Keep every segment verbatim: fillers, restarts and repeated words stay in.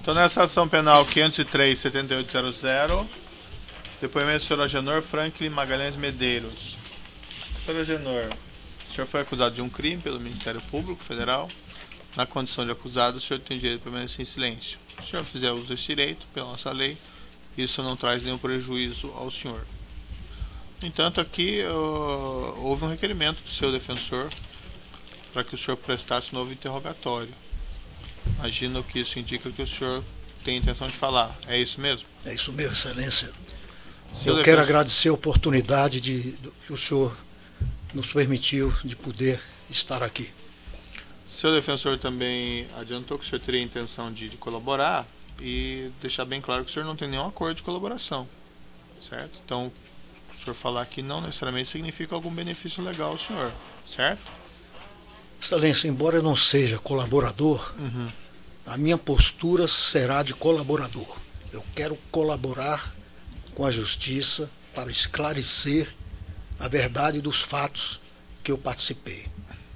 Então, nessa ação penal quinhentos e três, setenta e oito zero zero, depoimento do senhor Agenor Franklin Magalhães Medeiros. senhor Agenor, o senhor foi acusado de um crime pelo Ministério Público Federal. Na condição de acusado, o senhor tem direito de permanecer em silêncio. Se o senhor fizer uso desse direito, pela nossa lei, isso não traz nenhum prejuízo ao senhor. No entanto, aqui uh, houve um requerimento do seu defensor para que o senhor prestasse um novo interrogatório. Imagino que isso indica que o senhor tem intenção de falar. É isso mesmo? É isso mesmo, Excelência. Seu Eu defensor... quero agradecer a oportunidade de, de, que o senhor nos permitiu de poder estar aqui. Seu defensor também adiantou que o senhor teria a intenção de, de colaborar e deixar bem claro que o senhor não tem nenhum acordo de colaboração, certo? Então, o senhor falar aqui não necessariamente significa algum benefício legal ao senhor, certo? Excelência, embora eu não seja colaborador, uhum. a minha postura será de colaborador. Eu quero colaborar com a justiça para esclarecer a verdade dos fatos que eu participei.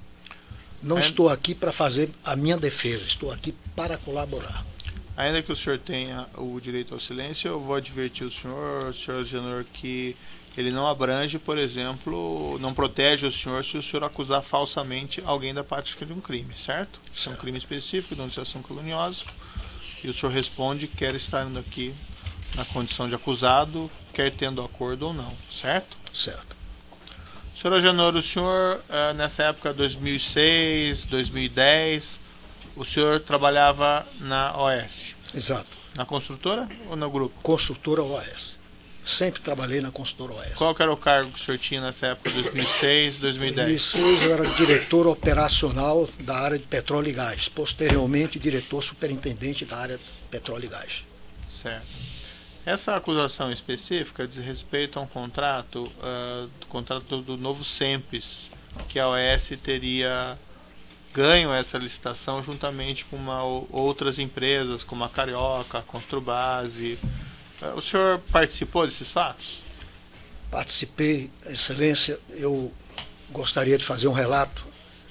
Não Ainda... estou aqui para fazer a minha defesa, estou aqui para colaborar. Ainda que o senhor tenha o direito ao silêncio, eu vou advertir o senhor, senhor Agenor, que ele não abrange, por exemplo, não protege o senhor se o senhor acusar falsamente alguém da prática de um crime, certo? Isso é um crime específico, denunciação caluniosa, e o senhor responde quer estar indo aqui na condição de acusado, quer tendo acordo ou não, certo? Certo. senhor Agenor, o senhor, nessa época, dois mil e seis, dois mil e dez, o senhor trabalhava na O S? Exato. Na construtora ou no grupo? Construtora O S. Sempre trabalhei na construtora O S. Qual que era o cargo que o senhor tinha nessa época, dois mil e seis, dois mil e dez? Em dois mil e seis eu era diretor operacional da área de petróleo e gás. Posteriormente, diretor superintendente da área de petróleo e gás. Certo. Essa acusação específica diz respeito a um contrato, uh, do contrato do novo SEMPES, que a O S teria ganho essa licitação juntamente com uma, outras empresas, como a Carioca, a Construbase. Uh, o senhor participou desses fatos? Participei, Excelência. Eu gostaria de fazer um relato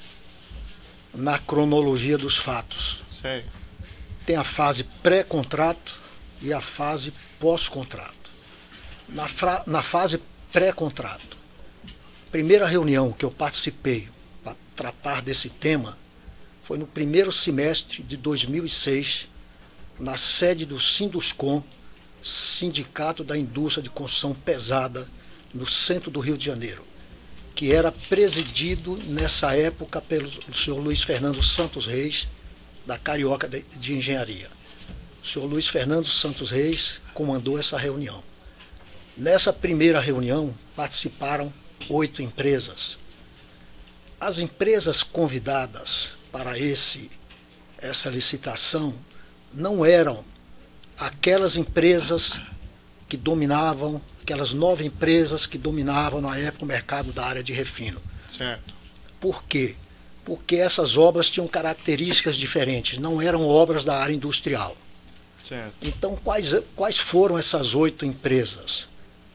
na cronologia dos fatos. Sei. Tem a fase pré-contrato e a fase pós-contrato. Na, na fase pré-contrato, primeira reunião que eu participei para tratar desse tema foi no primeiro semestre de dois mil e seis, na sede do Sinduscom, Sindicato da Indústria de Construção Pesada, no centro do Rio de Janeiro, que era presidido nessa época pelo senhor Luiz Fernando Santos Reis, da Carioca de, de Engenharia. O senhor Luiz Fernando Santos Reis comandou essa reunião. Nessa primeira reunião participaram oito empresas. As empresas convidadas para esse, essa licitação não eram aquelas empresas que dominavam, aquelas nove empresas que dominavam na época o mercado da área de refino. Certo. Por quê? Porque essas obras tinham características diferentes, não eram obras da área industrial. Certo. Então, quais, quais foram essas oito empresas?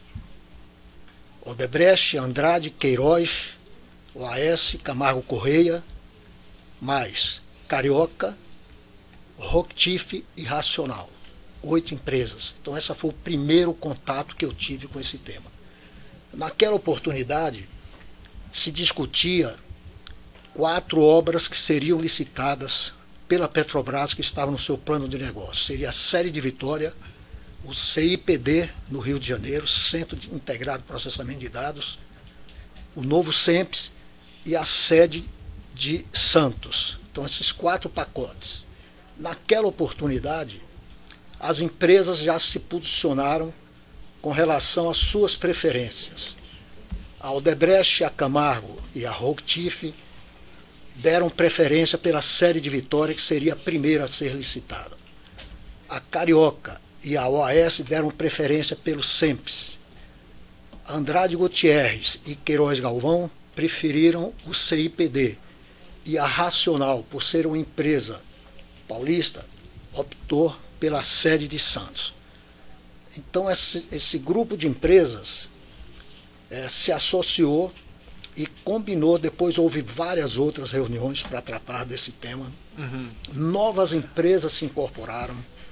Odebrecht, Andrade, Queiroz, O A S, Camargo Correia, mais Carioca, Rocktiff e Racional. Oito empresas. Então, esse foi o primeiro contato que eu tive com esse tema. Naquela oportunidade, se discutia quatro obras que seriam licitadas pela Petrobras, que estava no seu plano de negócio. Seria a Série de Vitória, o C I P D no Rio de Janeiro, Centro de Integrado de Processamento de Dados, o novo SEMPES e a sede de Santos. Então, esses quatro pacotes. Naquela oportunidade, as empresas já se posicionaram com relação às suas preferências. A Odebrecht, a Camargo e a Rocktiff deram preferência pela Série de Vitória, que seria a primeira a ser licitada. A Carioca e a O A S deram preferência pelo SEMPES. Andrade Gutierrez e Queiroz Galvão preferiram o C I P D. E a Racional, por ser uma empresa paulista, optou pela sede de Santos. Então, esse, esse grupo de empresas é, se associou e combinou. Depois houve várias outras reuniões para tratar desse tema. Uhum. Novas empresas se incorporaram,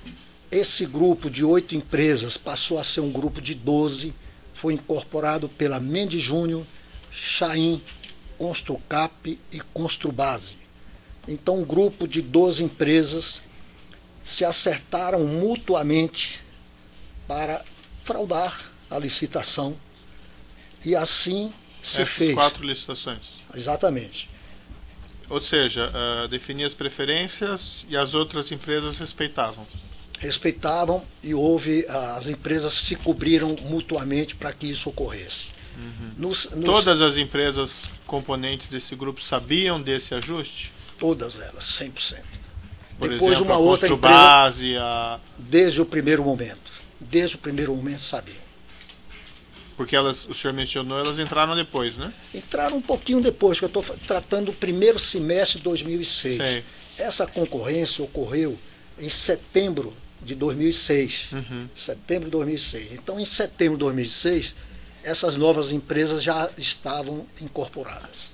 Esse grupo de oito empresas passou a ser um grupo de doze, foi incorporado pela Mendes Júnior, Chain, Construcap e Construbase. Então, um grupo de doze empresas se acertaram mutuamente para fraudar a licitação e assim se Essas fez. quatro licitações. Exatamente. Ou seja, uh, definia as preferências e as outras empresas respeitavam. Respeitavam e houve, as empresas se cobriram mutuamente para que isso ocorresse. Uhum. Nos, nos, Todas as empresas componentes desse grupo sabiam desse ajuste? Todas elas, cem por cento. Por Depois exemplo, uma a outra Construbase, empresa, a... desde o primeiro momento. Desde o primeiro momento sabiam. Porque elas, o senhor mencionou, elas entraram depois, né? Entraram um pouquinho depois, que eu estou tratando do primeiro semestre de dois mil e seis. Sei. Essa concorrência ocorreu em setembro de dois mil e seis. Uhum. Setembro de dois mil e seis. Então, em setembro de dois mil e seis, essas novas empresas já estavam incorporadas.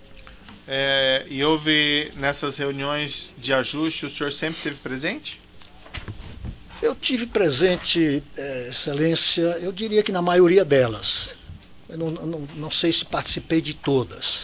É, e houve, nessas reuniões de ajuste, o senhor sempre esteve presente? Eu tive presente, é, Excelência, eu diria que na maioria delas. Eu não, não, não sei se participei de todas.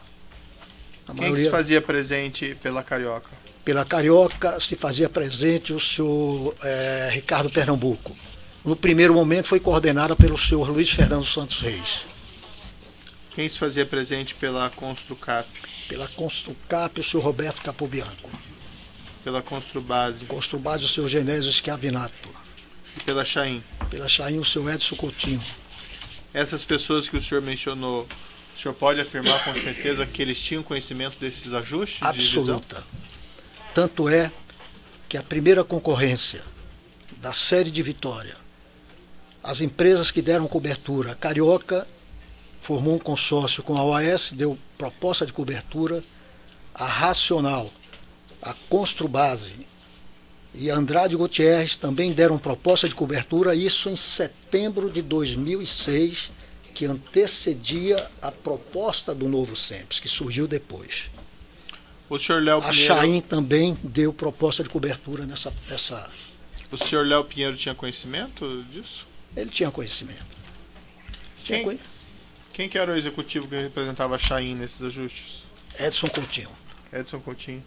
A Quem maioria, que se fazia presente pela Carioca? Pela Carioca se fazia presente o senhor é, Ricardo Pernambuco. No primeiro momento foi coordenada pelo senhor Luiz Fernando Santos Reis. Quem se fazia presente pela Construcap? Pela Construcap, o senhor Roberto Capobianco. Pela Construbase? Construbase, o senhor Genésio Schiavinato. E pela Chain? Pela Chain, o senhor Edson Coutinho. Essas pessoas que o senhor mencionou, o senhor pode afirmar com certeza que eles tinham conhecimento desses ajustes? Absoluta. Tanto é que a primeira concorrência da série de Vitória, as empresas que deram cobertura, a Carioca formou um consórcio com a O A S, deu proposta de cobertura, a Racional, a Construbase e a Andrade Gutierrez também deram proposta de cobertura, isso em setembro de dois mil e seis, que antecedia a proposta do Novo Sempre, que surgiu depois. O senhor Léo A Pinheiro... Chain também deu proposta de cobertura nessa... nessa... O senhor Léo Pinheiro tinha conhecimento disso? Ele tinha conhecimento. Tinha Quem, conhe... quem que era o executivo que representava a Chain nesses ajustes? Edson Coutinho. Edson Coutinho.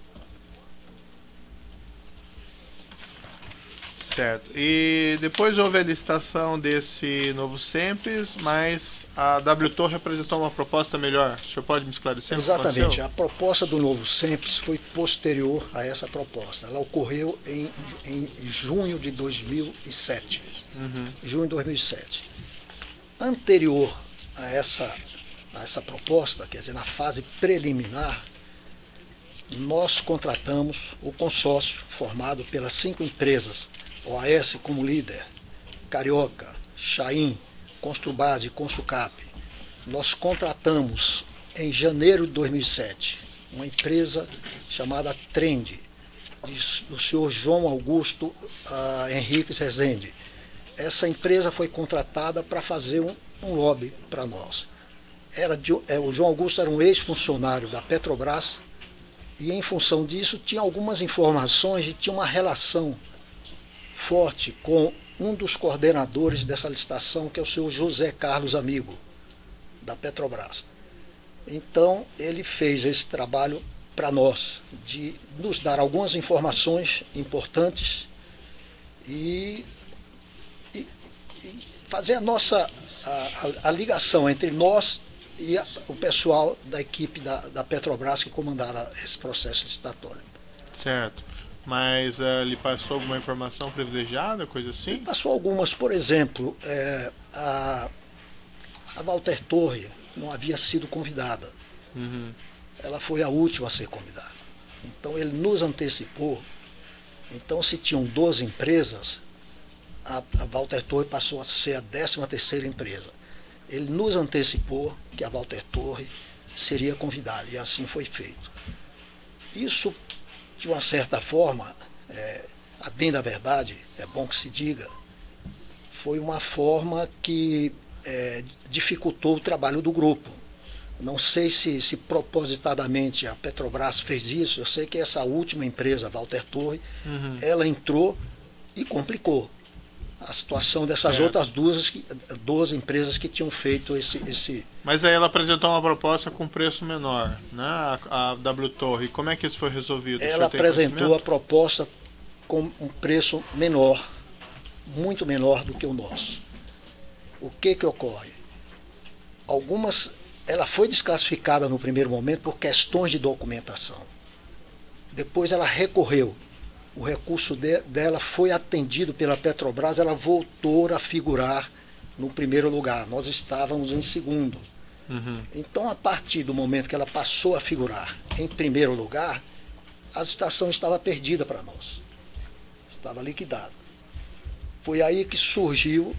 Certo. E depois houve a licitação desse Novo Simples, mas a W Torre apresentou uma proposta melhor. O senhor pode me esclarecer? Exatamente. A proposta do Novo Simples foi posterior a essa proposta. Ela ocorreu em, em junho de dois mil e sete. Uhum. Junho de dois mil e sete. Anterior a essa, a essa proposta, quer dizer, na fase preliminar, nós contratamos o consórcio formado pelas cinco empresas, O A S como líder, Carioca, Chain, Construbase e Construcap. Nós contratamos em janeiro de dois mil e sete uma empresa chamada Trend, de, do senhor João Augusto uh, Henriques Rezende. Essa empresa foi contratada para fazer um, um lobby para nós. Era de, é, o João Augusto era um ex-funcionário da Petrobras e, em função disso, tinha algumas informações e tinha uma relação forte com um dos coordenadores dessa licitação, que é o senhor José Carlos Amigo, da Petrobras. Então, ele fez esse trabalho para nós, de nos dar algumas informações importantes e, e, e fazer a nossa a, a, a ligação entre nós e a, o pessoal da equipe da, da Petrobras que comandara esse processo licitatório. Certo. Mas uh, lhe passou alguma informação privilegiada, coisa assim? Ele passou algumas, por exemplo, é, a, a Walter Torre não havia sido convidada. Uhum. Ela foi a última a ser convidada. Então ele nos antecipou. Então, se tinham doze empresas, a, a Walter Torre passou a ser a décima terceira empresa. Ele nos antecipou que a Walter Torre seria convidada, e assim foi feito. Isso, de uma certa forma, é, a bem da verdade, é bom que se diga, foi uma forma que é, dificultou o trabalho do grupo. Não sei se, se propositadamente a Petrobras fez isso, eu sei que essa última empresa, a Walter Torre, uhum. ela entrou e complicou a situação dessas É. outras duas, que- duas empresas que tinham feito esse, esse... Mas aí ela apresentou uma proposta com preço menor, né? A, a W Torre. Como é que isso foi resolvido? O Ela senhor tem apresentou a conhecimento? proposta com um preço menor, muito menor do que o nosso. O que que ocorre? Algumas, ela foi desclassificada no primeiro momento por questões de documentação. Depois ela recorreu. O recurso de, dela foi atendido pela Petrobras, ela voltou a figurar no primeiro lugar. Nós estávamos em segundo. Uhum. Então, a partir do momento que ela passou a figurar em primeiro lugar, a estação estava perdida para nós. Estava liquidada. Foi aí que surgiu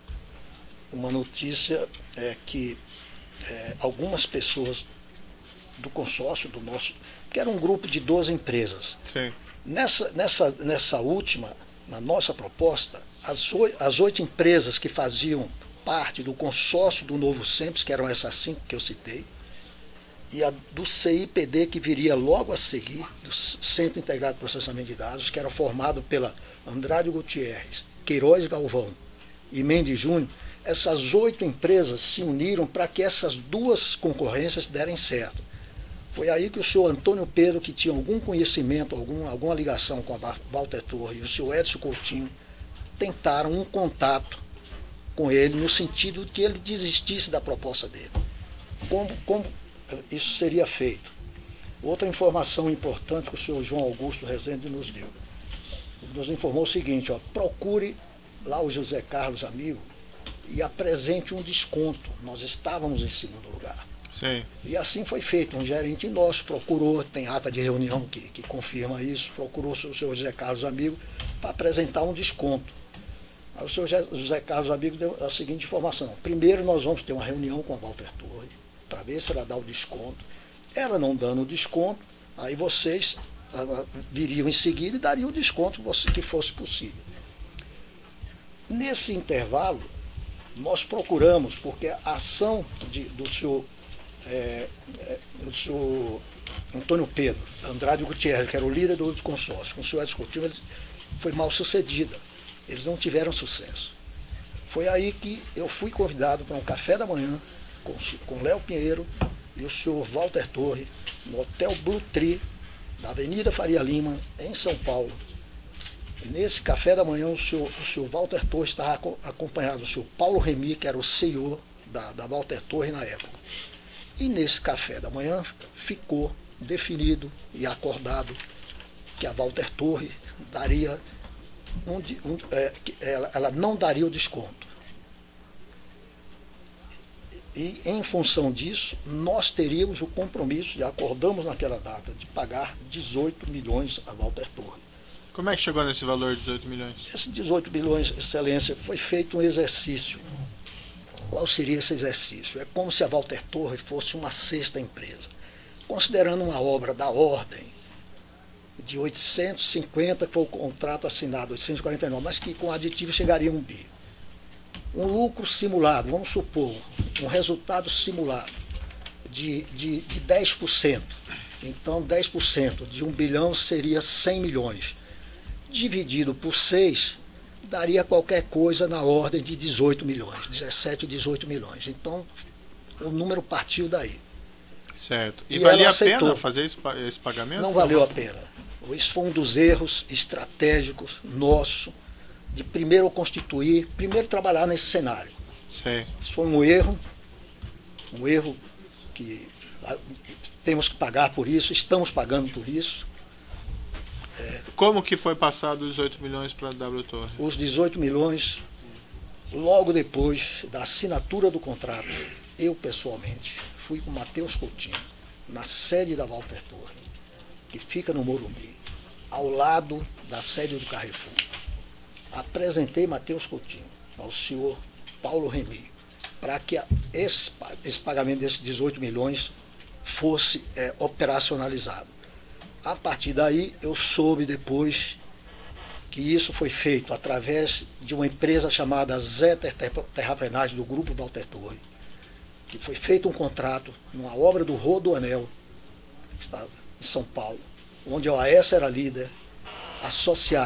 uma notícia é, que é, algumas pessoas do consórcio, do nosso, que era um grupo de doze empresas. Sim. Nessa, nessa, nessa última, na nossa proposta, as oito, as oito empresas que faziam parte do consórcio do Novo Sempre, que eram essas cinco que eu citei, e a do C I P D, que viria logo a seguir, do Centro Integrado de Processamento de Dados, que era formado pela Andrade Gutierrez, Queiroz Galvão e Mendes Júnior. Essas oito empresas se uniram para que essas duas concorrências derem certo. Foi aí que o senhor Antônio Pedro, que tinha algum conhecimento, algum, alguma ligação com a Walter Torre, e o senhor Edson Coutinho, tentaram um contato com ele no sentido de que ele desistisse da proposta dele. Como, como isso seria feito? Outra informação importante que o senhor João Augusto Rezende nos deu. Ele nos informou o seguinte, ó, procure lá o José Carlos Amigo e apresente um desconto. Nós estávamos em segundo lugar. Sim. E assim foi feito. Um gerente nosso procurou, tem ata de reunião que, que confirma isso, procurou o senhor José Carlos Amigo para apresentar um desconto. Aí o senhor José Carlos Amigo deu a seguinte informação. Primeiro nós vamos ter uma reunião com a Walter Torre para ver se ela dá o desconto. Ela não dando o desconto, aí vocês ah, viriam em seguida e dariam o desconto que fosse possível. Nesse intervalo, nós procuramos, porque a ação de, do senhor É, é, o senhor Antônio Pedro Andrade Gutierrez, que era o líder do consórcio, com o senhor Edson Coutinho, ele foi mal sucedida. Eles não tiveram sucesso. Foi aí que eu fui convidado para um café da manhã com, com Léo Pinheiro e o senhor Walter Torre, no Hotel Blue Tree, da Avenida Faria Lima, em São Paulo. Nesse café da manhã, o senhor, o senhor Walter Torre estava acompanhado do senhor Paulo Remy, que era o C E O da, da Walter Torre na época. E nesse café da manhã ficou definido e acordado que a Walter Torre daria um, um, é, ela, ela não daria o desconto. E em função disso, nós teríamos o compromisso, e acordamos naquela data, de pagar dezoito milhões a Walter Torre. Como é que chegou nesse valor de dezoito milhões? Esses dezoito milhões, excelência, foi feito um exercício. Qual seria esse exercício? É como se a Walter Torre fosse uma sexta empresa. Considerando uma obra da ordem de oitocentos e cinquenta, que foi o contrato assinado, oitocentos e quarenta e nove, mas que com aditivo chegaria a um bi. Um lucro simulado, vamos supor, um resultado simulado de, de, de dez por cento. Então, dez por cento de um bilhão seria cem milhões. Dividido por seis, daria qualquer coisa na ordem de dezoito milhões, dezessete, dezoito milhões. Então, o número partiu daí. Certo. E, E valia ela a pena aceitou. fazer esse, pa- esse pagamento? Não valeu a pena. Isso foi um dos erros estratégicos nosso, de primeiro constituir, primeiro trabalhar nesse cenário. Sei. Isso foi um erro, um erro que ah, temos que pagar por isso, estamos pagando por isso. Como que foi passado os dezoito milhões para a W Torre? Os dezoito milhões, logo depois da assinatura do contrato, eu pessoalmente fui com o Matheus Coutinho, na sede da Walter Torre, que fica no Morumbi, ao lado da sede do Carrefour. Apresentei Matheus Coutinho ao senhor Paulo Remy, para que a- esse, pa- esse pagamento desses dezoito milhões fosse é, operacionalizado. A partir daí, eu soube depois que isso foi feito através de uma empresa chamada Zeter Terraplenagem, do Grupo Walter Torre, que foi feito um contrato numa obra do Rodoanel, que está em São Paulo, onde a O A S era líder, associada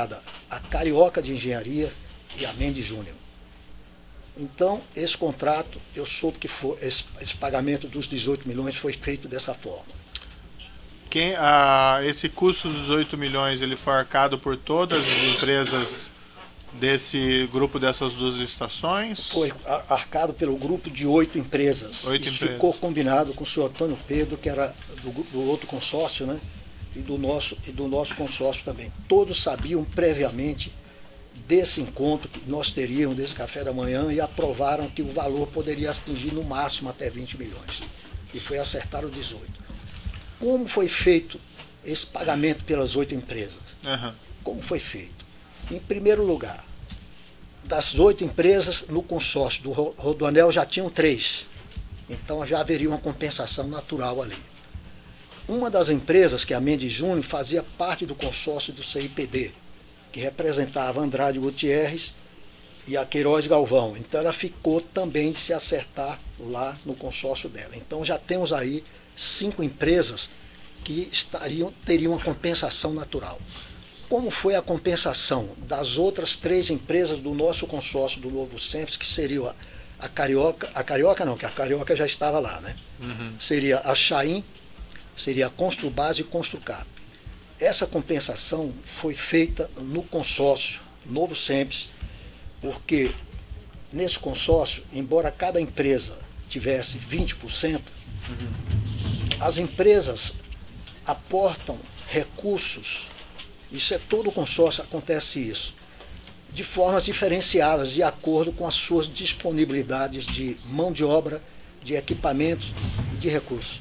a Carioca de Engenharia e a Mendes Júnior. Então, esse contrato, eu soube que foi, esse, esse pagamento dos dezoito milhões foi feito dessa forma. Quem, ah, esse custo dos dezoito milhões, ele foi arcado por todas as empresas desse grupo dessas duas estações? Foi arcado pelo grupo de oito empresas. Oito Isso empresas. ficou combinado com o senhor Antônio Pedro, que era do, do outro consórcio, né? E do, nosso, e do nosso consórcio também. Todos sabiam previamente desse encontro que nós teríamos, desse café da manhã, e aprovaram que o valor poderia atingir no máximo até vinte milhões. E foi acertar os dezoito. Como foi feito esse pagamento pelas oito empresas? Uhum. Como foi feito? Em primeiro lugar, das oito empresas, no consórcio do Rodoanel já tinham três. Então já haveria uma compensação natural ali. Uma das empresas, que é a Mendes Júnior, fazia parte do consórcio do C I P D, que representava Andrade Gutierrez e a Queiroz Galvão. Então ela ficou também de se acertar lá no consórcio dela. Então já temos aí cinco empresas que estariam, teriam uma compensação natural. Como foi a compensação das outras três empresas do nosso consórcio do Novo Sempre, que seriam a, a Carioca, a Carioca não, que a Carioca já estava lá, né? Uhum. Seria a Chaim, seria a Construbase e Construcap. Essa compensação foi feita no consórcio Novo Sempre, porque nesse consórcio, embora cada empresa tivesse vinte por cento, uhum, as empresas aportam recursos. Isso é todo o consórcio, acontece isso, de formas diferenciadas, de acordo com as suas disponibilidades de mão de obra, de equipamentos e de recursos.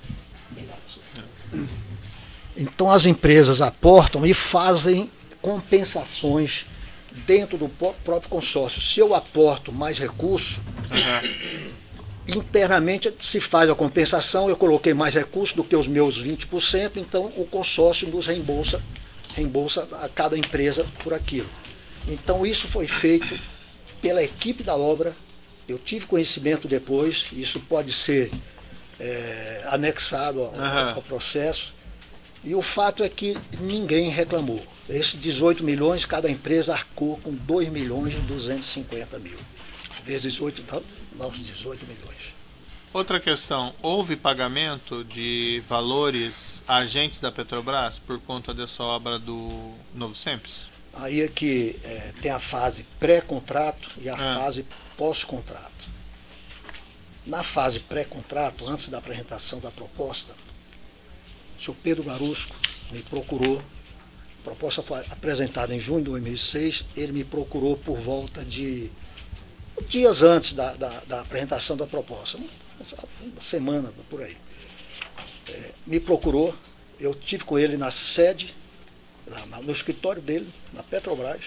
Então as empresas aportam e fazem compensações dentro do próprio consórcio. Se eu aporto mais recurso, uhum, internamente se faz a compensação, eu coloquei mais recursos do que os meus vinte por cento, então o consórcio nos reembolsa reembolsa a cada empresa por aquilo. Então isso foi feito pela equipe da obra, eu tive conhecimento depois, isso pode ser é, anexado ao, uhum, ao processo, e o fato é que ninguém reclamou. Esses dezoito milhões, cada empresa arcou com dois milhões e duzentos e cinquenta mil, vezes oito, dá uns dezoito milhões. Outra questão, houve pagamento de valores a agentes da Petrobras por conta dessa obra do Novo Sempre? Aí é que é, tem a fase pré-contrato e a é. fase pós-contrato. Na fase pré-contrato, antes da apresentação da proposta, o senhor Pedro Barusco me procurou, a proposta foi apresentada em junho de dois mil e seis, ele me procurou por volta de dias antes da, da, da apresentação da proposta, uma semana por aí. É, me procurou, eu tive com ele na sede, lá no escritório dele, na Petrobras.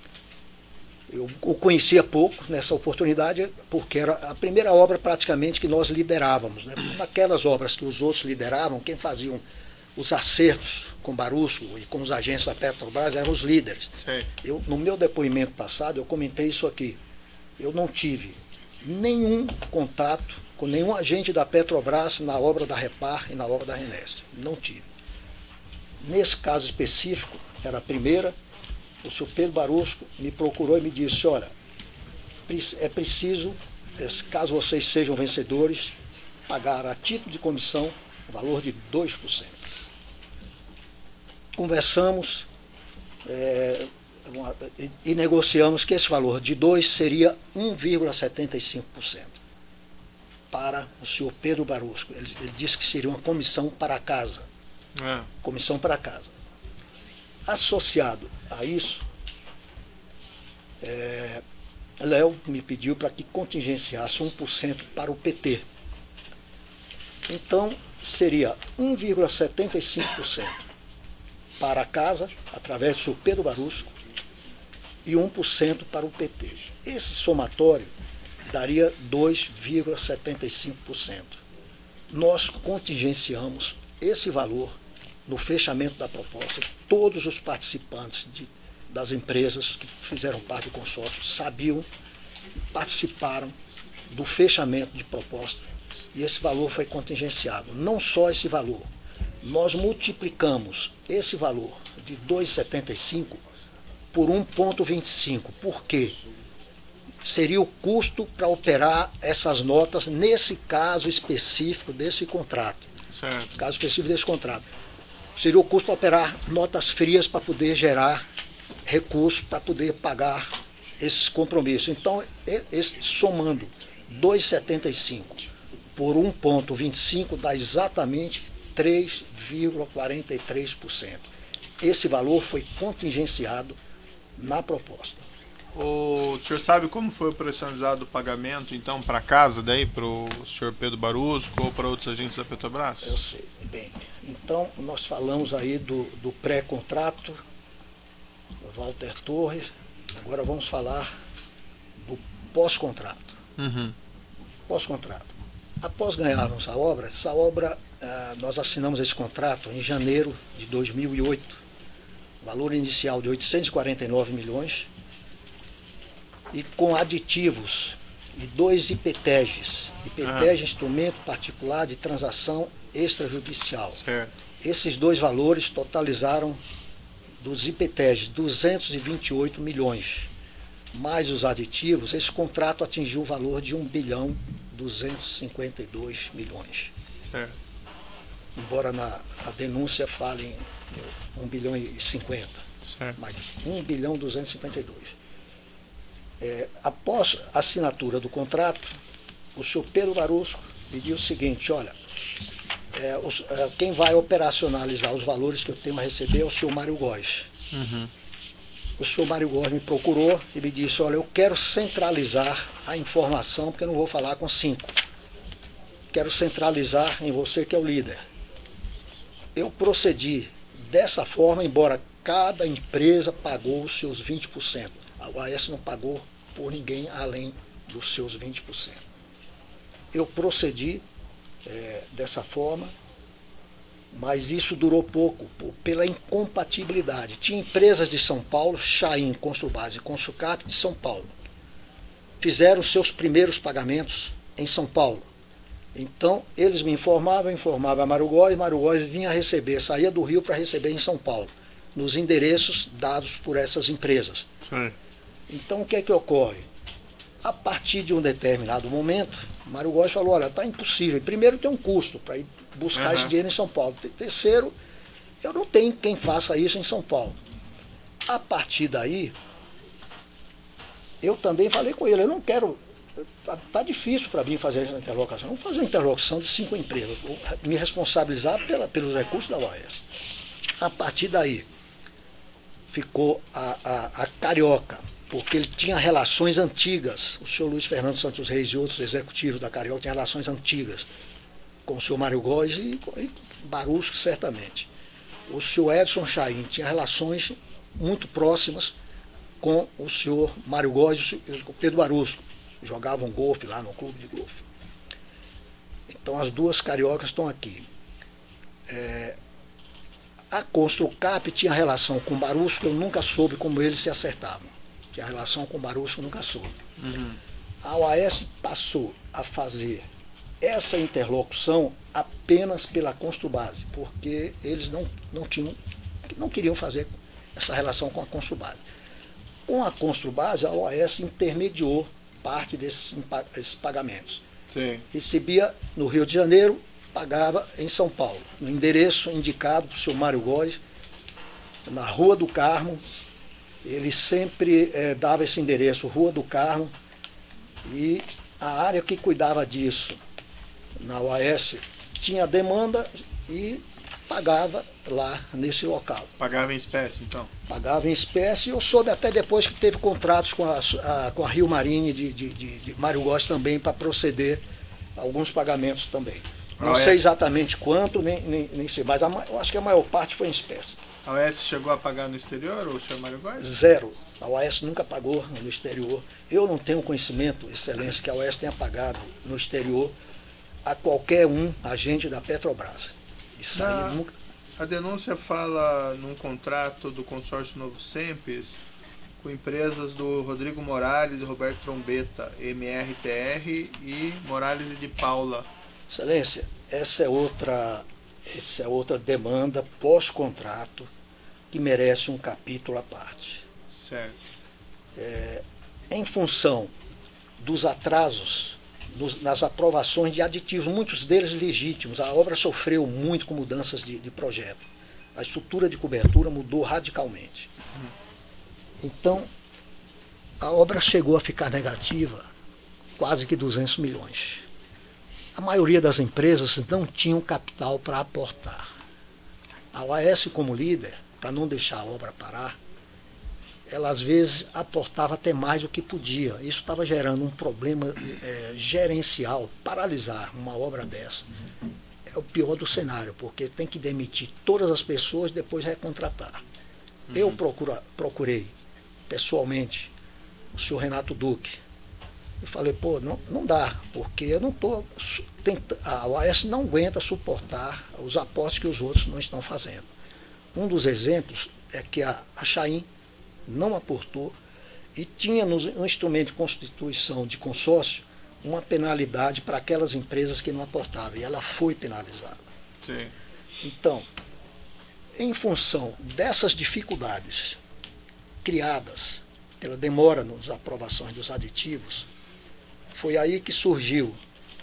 Eu o conhecia pouco nessa oportunidade, porque era a primeira obra praticamente que nós liderávamos, né? Naquelas obras que os outros lideravam, quem faziam os acertos com Barusco e com os agentes da Petrobras eram os líderes. Eu, no meu depoimento passado, eu comentei isso aqui. Eu não tive nenhum contato com nenhum agente da Petrobras na obra da Repar e na obra da Reneste. Não tive. Nesse caso específico, era a primeira, o senhor Pedro Barusco me procurou e me disse, olha, é preciso, caso vocês sejam vencedores, pagar a título de comissão o valor de dois por cento. Conversamos é, e, e negociamos que esse valor de dois seria um vírgula setenta e cinco por cento. Para o senhor Pedro Barusco. Ele, ele disse que seria uma comissão para casa. É. Comissão para casa. Associado a isso, é, Léo me pediu para que contingenciasse um por cento para o P T. Então, seria um vírgula setenta e cinco por cento para a casa, através do senhor Pedro Barusco, e um por cento para o P T. Esse somatório daria dois vírgula setenta e cinco por cento. Nós contingenciamos esse valor no fechamento da proposta. Todos os participantes de, das empresas que fizeram parte do consórcio sabiam e participaram do fechamento de proposta, e esse valor foi contingenciado. Não só esse valor, nós multiplicamos esse valor de dois vírgula setenta e cinco por um vírgula vinte e cinco. Por quê? Seria o custo para operar essas notas nesse caso específico desse contrato. Certo. Caso específico desse contrato. Seria o custo para operar notas frias para poder gerar recursos para poder pagar esses compromissos. Então, esse, somando dois vírgula setenta e cinco por um vírgula vinte e cinco dá exatamente três vírgula quarenta e três por cento. Esse valor foi contingenciado na proposta. O senhor sabe como foi operacionalizado o pagamento, então, para casa, daí, para o senhor Pedro Barusco ou para outros agentes da Petrobras? Eu sei, bem. Então, nós falamos aí do, do pré-contrato, Walter Torres. Agora vamos falar do pós-contrato. Uhum. Pós-contrato. Após ganharmos a obra, essa obra, ah, nós assinamos esse contrato em janeiro de dois mil e oito, valor inicial de oitocentos e quarenta e nove milhões, e com aditivos e dois I P T E Gs. I P T E G, instrumento particular de transação extrajudicial. Certo. Esses dois valores totalizaram dos I P T E Gs duzentos e vinte e oito milhões. Mais os aditivos, esse contrato atingiu o valor de um bilhão duzentos e cinquenta e dois milhões. Certo. Embora na a denúncia fale em um bilhão e cinquenta, Certo. mas um bilhão duzentos e cinquenta e dois. É, após a assinatura do contrato, o senhor Pedro Barusco pediu o seguinte: olha, é, os, é, quem vai operacionalizar os valores que eu tenho a receber é o senhor Mário Góes. Uhum. O senhor Mário Góes me procurou e me disse: olha, eu quero centralizar a informação, porque eu não vou falar com cinco. Quero centralizar em você, que é o líder. Eu procedi dessa forma, embora cada empresa pagou os seus vinte por cento. A U A S não pagou por ninguém além dos seus vinte por cento. Eu procedi é, dessa forma, mas isso durou pouco, por, pela incompatibilidade. Tinha empresas de São Paulo, Chain, Construbase e Construcap de São Paulo. Fizeram seus primeiros pagamentos em São Paulo. Então, eles me informavam, informavam a Mário Góes, Mário Góes vinha receber, saía do Rio para receber em São Paulo, nos endereços dados por essas empresas. Sim. Então, o que é que ocorre? A partir de um determinado momento, Mário Góes falou: olha, está impossível. Primeiro, tem um custo para ir buscar Uhum. esse dinheiro em São Paulo. Terceiro, eu não tenho quem faça isso em São Paulo. A partir daí, eu também falei com ele: eu não quero, está tá difícil para mim fazer essa interlocução. Vamos fazer uma interlocução de cinco empresas, vou me responsabilizar pela, pelos recursos da U A S. A partir daí, ficou a, a, a Carioca, porque ele tinha relações antigas. O senhor Luiz Fernando Santos Reis e outros executivos da Carioca tinham relações antigas com o senhor Mário Góes e, e Barusco, certamente. O senhor Edson Chain tinha relações muito próximas com o senhor Mário Góes e o Pedro Barusco. Jogavam golfe lá no clube de golfe. Então as duas cariocas estão aqui. É, a Construcap tinha relação com o Barusco, eu nunca soube como eles se acertavam. Tinha relação com o Barusco, eu nunca soube. Uhum. A U A S passou a fazer essa interlocução apenas pela Construbase, porque eles não, não tinham, não queriam fazer essa relação com a Construbase. Com a Construbase, a U A S intermediou parte desses, desses pagamentos. Sim. Recebia no Rio de Janeiro, pagava em São Paulo, no endereço indicado para o senhor Mário Góes, na Rua do Carmo. Ele sempre eh, dava esse endereço, Rua do Carmo, e a área que cuidava disso na U A S tinha demanda e pagava lá nesse local. Pagava em espécie, então? Pagava em espécie, e eu soube até depois que teve contratos com a, a, com a Rio Marine de, de, de, de Mário Góes também para proceder alguns pagamentos também. Não sei exatamente quanto, nem, nem, nem sei, mas a, eu acho que a maior parte foi em espécie. A U A S chegou a pagar no exterior, ou o senhor Mário Góes? Zero. A U A S nunca pagou no exterior. Eu não tenho conhecimento, excelência, que a U A S tenha pagado no exterior a qualquer um agente da Petrobras. Isso Na, aí nunca... A denúncia fala num contrato do consórcio Novo Sempes com empresas do Rodrigo Morales e Roberto Trombetta, M R T R e Morales e de Paula. Excelência, essa é outra, essa é outra demanda pós-contrato que merece um capítulo à parte. Certo. É, em função dos atrasos nos, nas aprovações de aditivos, muitos deles legítimos, a obra sofreu muito com mudanças de, de projeto. A estrutura de cobertura mudou radicalmente. Então, a obra chegou a ficar negativa quase que duzentos milhões. A maioria das empresas não tinham capital para aportar. A O A S, como líder, para não deixar a obra parar, ela às vezes aportava até mais do que podia. Isso estava gerando um problema é, gerencial. Paralisar uma obra dessa é o pior do cenário, porque tem que demitir todas as pessoas e depois recontratar. Uhum. Eu procura, procurei pessoalmente o senhor Renato Duque. Eu falei, pô, não, não dá, porque eu não estou. A O A S não aguenta suportar os aportes que os outros não estão fazendo. Um dos exemplos é que a, a Chaim não aportou e tinha no, no instrumento de constituição de consórcio uma penalidade para aquelas empresas que não aportavam, e ela foi penalizada. Sim. Então, em função dessas dificuldades criadas pela demora nas aprovações dos aditivos, foi aí que surgiu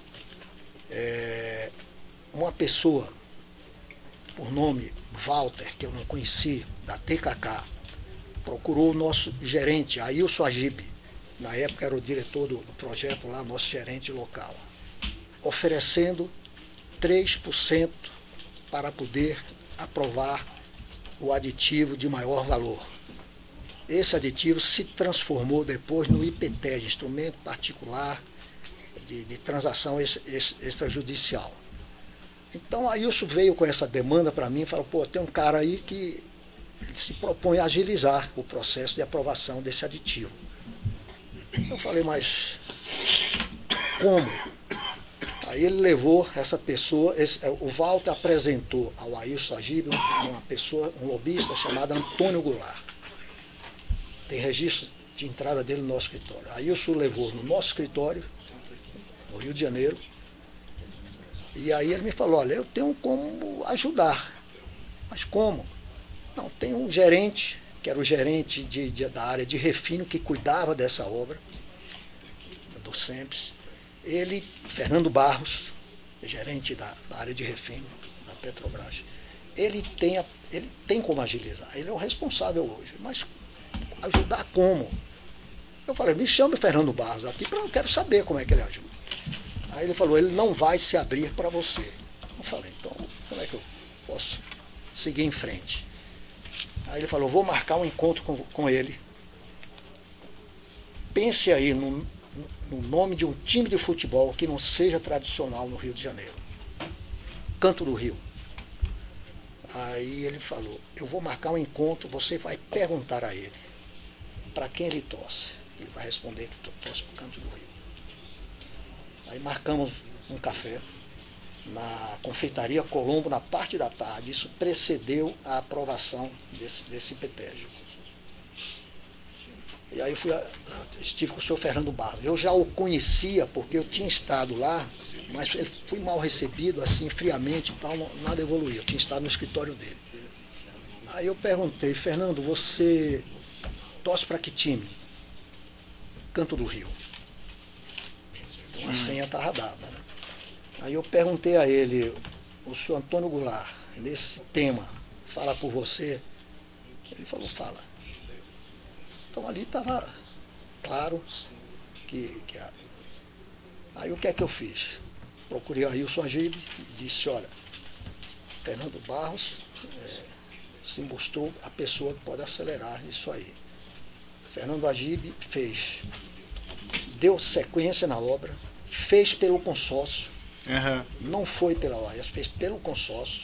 é, uma pessoa, por nome Walter, que eu não conheci, da T K K, procurou o nosso gerente, Ailson Agib, na época era o diretor do, do projeto lá, nosso gerente local, oferecendo três por cento para poder aprovar o aditivo de maior valor. Esse aditivo se transformou depois no I P T E D, Instrumento Particular de, de Transação ex, ex, Extrajudicial. Então, Ailson veio com essa demanda para mim e falou, pô, tem um cara aí que ele se propõe a agilizar o processo de aprovação desse aditivo. Eu falei, mas como? Aí ele levou essa pessoa, esse, o Walter apresentou ao Ailson Agib uma pessoa, um lobista chamado Antônio Goulart. Tem registro de entrada dele no nosso escritório. Ailson levou no nosso escritório, no Rio de Janeiro, e aí ele me falou, olha, eu tenho como ajudar. Mas como? Não, tem um gerente, que era o gerente de, de, da área de refino, que cuidava dessa obra, do SEMPS. Ele, Fernando Barros, gerente da, da área de refino, da Petrobras, ele tem, a, ele tem como agilizar, ele é o responsável hoje, mas ajudar como? Eu falei, me chame o Fernando Barros aqui, porque eu quero saber como é que ele ajuda. Aí ele falou, ele não vai se abrir para você. Eu falei, então, como é que eu posso seguir em frente? Aí ele falou, vou marcar um encontro com, com ele. Pense aí no, no nome de um time de futebol que não seja tradicional no Rio de Janeiro. Canto do Rio. Aí ele falou, eu vou marcar um encontro, você vai perguntar a ele para quem ele torce. Ele vai responder que torce para o Canto do Rio. Aí marcamos um café na Confeitaria Colombo na parte da tarde. Isso precedeu a aprovação desse, desse I P T E D. E aí fui a, estive com o senhor Fernando Barros. Eu já o conhecia porque eu tinha estado lá, mas ele fui mal recebido, assim, friamente e tal, nada evoluiu. Eu tinha estado no escritório dele. Aí eu perguntei, Fernando, você torce para que time? Canto do Rio. Então a senha estava dada, né? Aí eu perguntei a ele, o senhor Antônio Goulart, nesse tema, fala por você? Ele falou, fala. Então ali estava claro que, que a... Aí o que é que eu fiz? Procurei a Ailson Agib e disse, olha, Fernando Barros é, se mostrou a pessoa que pode acelerar isso aí. Fernando Agib fez, deu sequência na obra, fez pelo consórcio, uhum. Não foi pela O A S, fez pelo consórcio,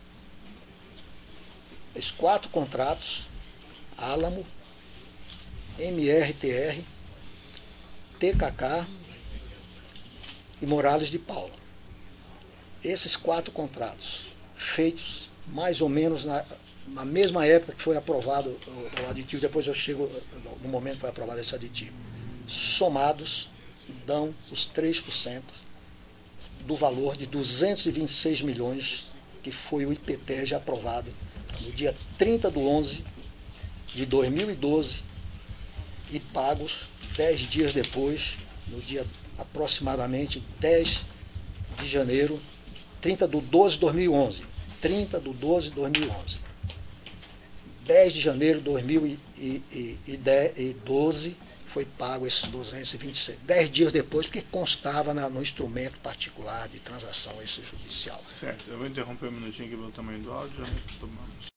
fez quatro contratos, Álamo, M R T R, T K K e Morales de Paula. Esses quatro contratos, feitos mais ou menos na, na mesma época que foi aprovado o, o aditivo, depois eu chego no momento que foi aprovado esse aditivo, somados dão os três por cento do valor de duzentos e vinte e seis milhões, que foi o I P T E D aprovado no dia trinta de onze de dois mil e doze, e pagos dez dias depois, no dia aproximadamente dez de janeiro, trinta de doze de dois mil e onze. trinta de doze de dois mil e onze. dez de janeiro de dois mil e doze foi pago esses duzentos e vinte e seis. dez dias depois, porque constava na, no instrumento particular de transação extrajudicial. Certo, eu vou interromper um minutinho aqui pelo tamanho do áudio, já retomamos.